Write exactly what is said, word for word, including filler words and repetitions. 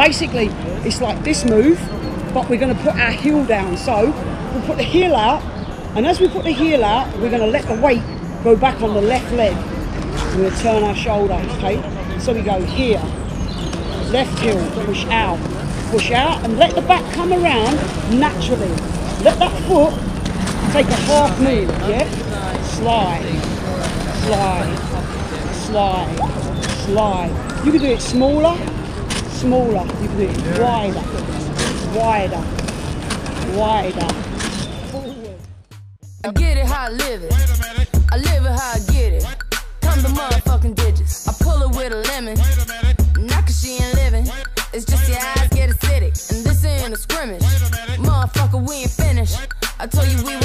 basically, it's like this move, but we're going to put our heel down. So we'll put the heel out, and as we put the heel out, we're going to let the weight go back on the left leg. We're going to turn our shoulder, okay? So we go here, left heel, push out, push out, and let the back come around naturally. Let that foot take a half move, yeah? Slide, slide, slide, slide. You can do it smaller, smaller. You can do it wider, wider, wider. Forward. I get it how I live it. I live it how I get it. Come the motherfucking digits. I pull it with a lemon. Not cause she ain't living. It's just your eyes get acidic. And this ain't a scrimmage. Motherfucker, we ain't finished. I told you we